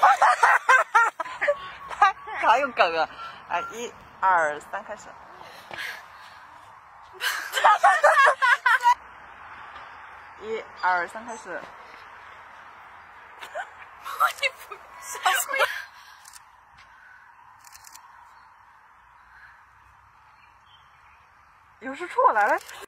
他有梗啊！哎，1、2、3，开始。1、2、3，开始。 你不笑死我！ 有事出我来了。